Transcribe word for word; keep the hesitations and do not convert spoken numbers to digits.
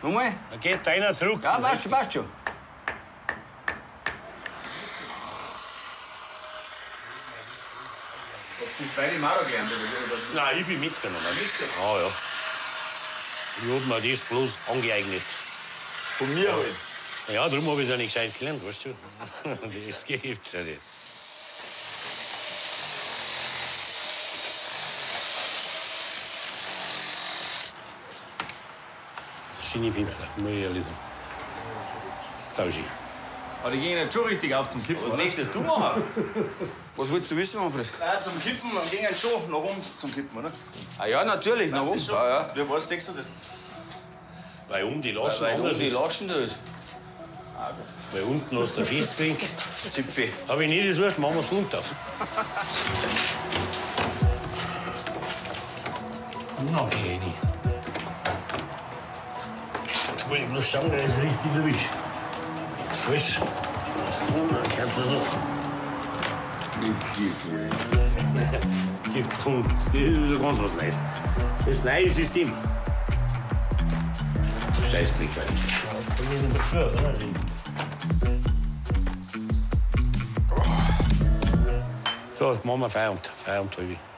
Nochmal? Da geht einer zurück. Ja, passt schon, passt schon. Das beide Maurer gelernt, oder? Nein, ich bin Metzger noch nicht. Ah, ja. Ich hab mir das bloß angeeignet. Von mir halt. Ja, darum habe ich es auch nicht gescheit gelernt, weißt du? Das gibt's ja nicht. Schienenfenster, muss ich ehrlich sagen. Sauschön. Aber die gehen jetzt schon richtig auf zum Kippen, Was oder? nächstes du machen? Was willst du wissen, Manfred? Ja, zum Kippen, dann gehen jetzt schon nach oben zum Kippen, oder? Ah ja, natürlich, nach oben. Ja, ja. Wie was denkst du das? Weil um die Laschen Weil anders du die ist. Laschen da ist. Weil unten hast du Festlink. Zipfe. Hab ich nicht das Wurst, machen wir's runter. Na, geh nicht. Jetzt wollte ich bloß schauen, dass ich es richtig erwischt. Frisch. Das tun wir, kannst du so. Gibt Pfund. Das ist ganz was Neues. Das neue System. Scheißdreck, weil. Da müssen wir dazu, oder? So, jetzt machen wir Feierabend. Feierabend, halb.